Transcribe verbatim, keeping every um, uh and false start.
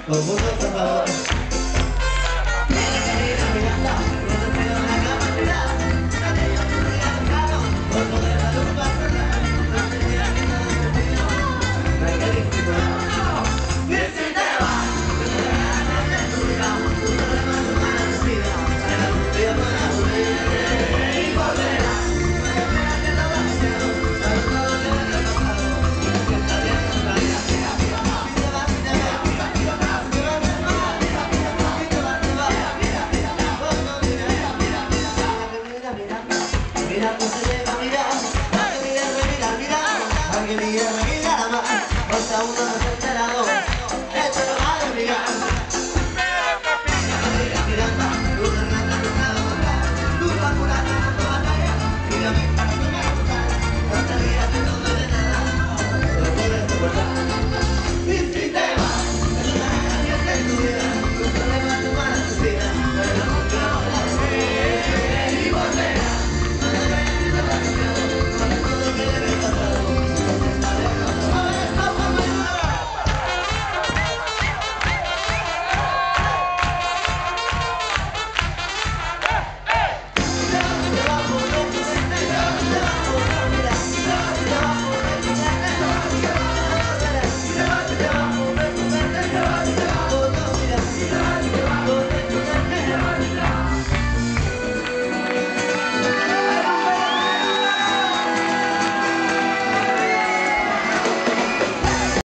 con mucho sabor. Mira que mira mirando, cuando se da una cama tirada, la que yo te diga tocado, cuando de la luz pasa nada, no te diga que nada se olvida, no hay que disfrutar. Y si te vas, tú te dejas de tu vida, tú te dejas de una vida, en la botella para volver y volverás. No hay pena que lo vas haciendo, para todo lo que me ha pasado, que está bien, está bien, mira, mira, si te vas, si te vas, mira, mira, si te vas, si te vas, mira, mira, si te vas, si te vas, mira, mira, cuando mira, mira, mira, mira, mira, mira, mira, pues se llega a mirar, a que mira, mira, mira, a que mira, mira, más, o sea, uno